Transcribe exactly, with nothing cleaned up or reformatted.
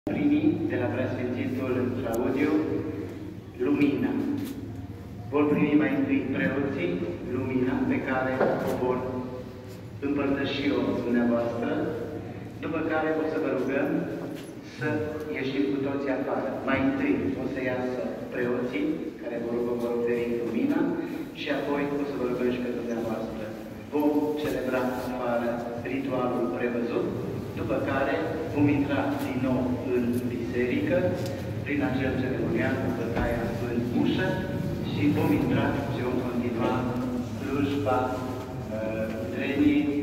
primi de la preasfințitul Claudiu lumina. Vor primi mai întâi preoții lumina pe care o vor împărtăși eu dumneavoastră, după care o să vă rugăm să ieșim cu toții afară. Mai întâi o să iasă preoții care vor, vor oferi lumina și apoi o să vă rugăm și pe dumneavoastră. Vom celebra afară ritualul prevăzut, după care vom intra din nou în biserică, prin acel ceremonial cu bătaia în ușă și vom intra și vom continua slujba uh, trenii